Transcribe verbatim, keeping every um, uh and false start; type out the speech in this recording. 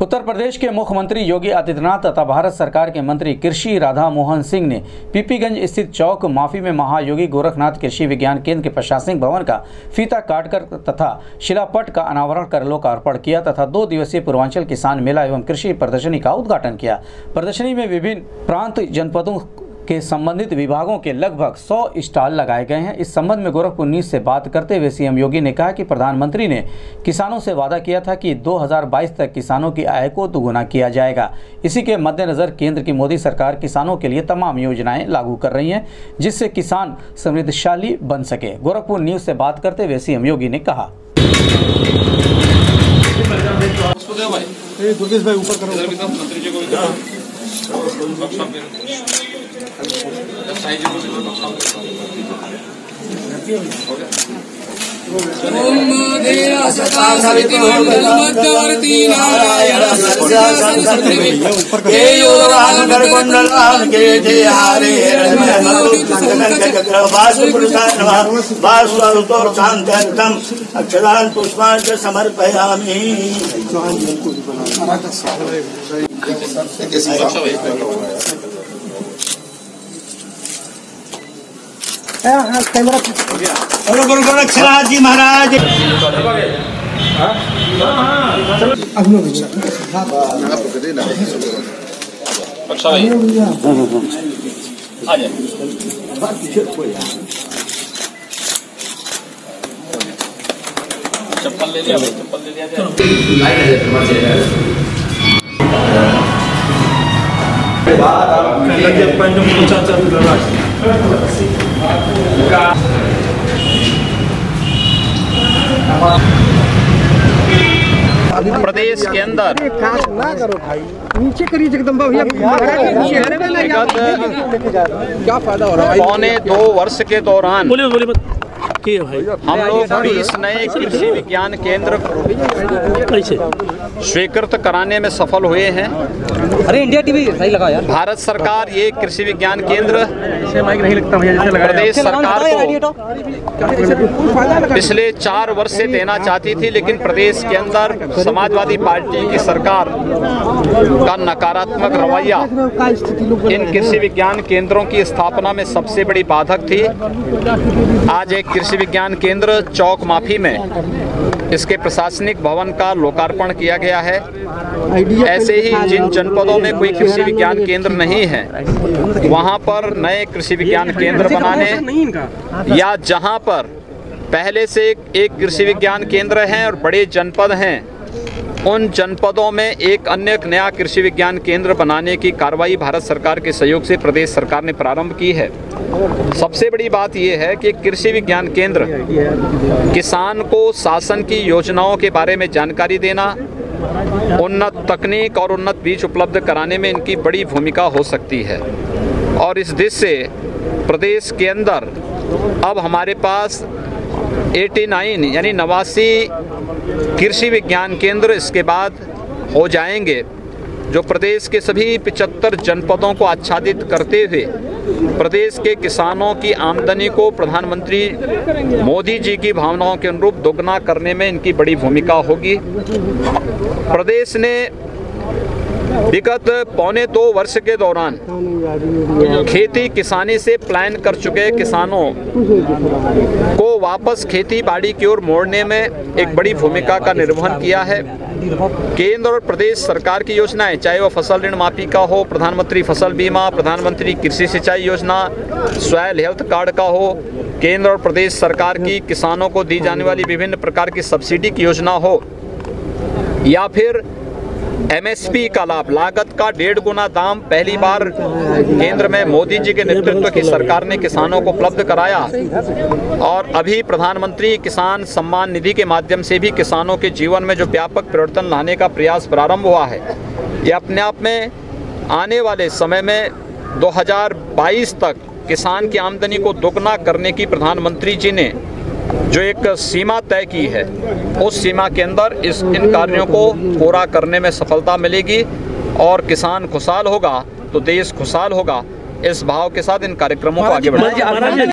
उत्तर प्रदेश के मुख्यमंत्री योगी आदित्यनाथ तथा भारत सरकार के मंत्री कृषि राधा मोहन सिंह ने पीपीगंज स्थित चौक माफी में महायोगी गोरखनाथ कृषि विज्ञान केंद्र के प्रशासनिक भवन का फीता काटकर तथा शिलापट का अनावरण कर लोकार्पण किया तथा दो दिवसीय पूर्वांचल किसान मेला एवं कृषि प्रदर्शनी का उद्घाटन किया। प्रदर्शनी में विभिन्न प्रांत जनपदों के संबंधित विभागों के लगभग सौ स्टॉल लगाए गए हैं। इस संबंध में गोरखपुर न्यूज से बात करते हुए सीएम योगी ने कहा कि प्रधानमंत्री ने किसानों से वादा किया था कि दो हज़ार बाईस तक किसानों की आय को दोगुना किया जाएगा। इसी के मद्देनजर केंद्र की मोदी सरकार किसानों के लिए तमाम योजनाएं लागू कर रही हैं, जिससे किसान समृद्धशाली बन सके। गोरखपुर न्यूज से बात करते हुए सीएम योगी ने कहा, अक्षरान् पुष्पाणि समर्पयामि। गुरु गुरु गोरक्षनाथ जी महाराज। चप्पल ले लिया, चप्पल ले लिया। प्रदेश के अंदर नीचे करिए जगदम्बा भैया, क्या फायदा हो रहा है? पौने दो वर्ष के दौरान हम लोग बीस नए कृषि विज्ञान केंद्र स्वीकृत कराने में सफल हुए हैं। अरे इंडिया टीवी सही लगा यार। भारत सरकार ये कृषि विज्ञान केंद्र नहीं लगता भैया, जैसे लगा प्रदेश सरकार को पिछले चार वर्ष से देना चाहती थी, लेकिन प्रदेश के अंदर समाजवादी पार्टी की सरकार का नकारात्मक रवैया इन कृषि विज्ञान केंद्रों की स्थापना में सबसे बड़ी बाधक थी। आज एक कृषि विज्ञान केंद्र चौक माफी में इसके प्रशासनिक भवन का लोकार्पण किया गया है। ऐसे ही जिन जनपदों में कोई कृषि विज्ञान केंद्र नहीं है, वहां पर नए कृषि विज्ञान केंद्र बनाने, या जहां पर पहले से एक कृषि विज्ञान केंद्र हैं और बड़े जनपद हैं, उन जनपदों में एक अन्य नया कृषि विज्ञान केंद्र बनाने की कार्रवाई भारत सरकार के सहयोग से प्रदेश सरकार ने प्रारंभ की है। सबसे बड़ी बात यह है कि कृषि विज्ञान केंद्र किसान को शासन की योजनाओं के बारे में जानकारी देना, उन्नत तकनीक और उन्नत बीज उपलब्ध कराने में इनकी बड़ी भूमिका हो सकती है। और इस दिशा से प्रदेश के अंदर अब हमारे पास नवासी यानी नवासी कृषि विज्ञान केंद्र इसके बाद हो जाएंगे, जो प्रदेश के सभी पचहत्तर जनपदों को आच्छादित करते हुए प्रदेश के किसानों की आमदनी को प्रधानमंत्री मोदी जी की भावनाओं के अनुरूप दोगुना करने में इनकी बड़ी भूमिका होगी। प्रदेश ने विगत पौने दो वर्ष के दौरान खेती किसानी से प्लान कर चुके किसानों को वापस खेती बाड़ी की ओर मोड़ने में एक बड़ी भूमिका का निर्वहन किया है। केंद्र और प्रदेश सरकार की योजनाएं, चाहे वो फसल ऋण माफी का हो, प्रधानमंत्री फसल बीमा, प्रधानमंत्री कृषि सिंचाई योजना, सॉयल हेल्थ कार्ड का हो, केंद्र और प्रदेश सरकार की किसानों को दी जाने वाली विभिन्न प्रकार की सब्सिडी की योजना हो, या फिर एमएसपी का लाभ, लागत का डेढ़ गुना दाम पहली बार केंद्र में मोदी जी के नेतृत्व की सरकार ने किसानों को उपलब्ध कराया। और अभी प्रधानमंत्री किसान सम्मान निधि के माध्यम से भी किसानों के जीवन में जो व्यापक परिवर्तन लाने का प्रयास प्रारंभ हुआ है, ये अपने आप में आने वाले समय में दो हज़ार बाईस तक किसान की आमदनी को दोगुना करने की प्रधानमंत्री जी ने जो एक सीमा तय की है, उस सीमा के अंदर इस इन कार्यों को पूरा करने में सफलता मिलेगी और किसान खुशहाल होगा तो देश खुशहाल होगा। इस भाव के साथ इन कार्यक्रमों को आगे बढ़ाएं।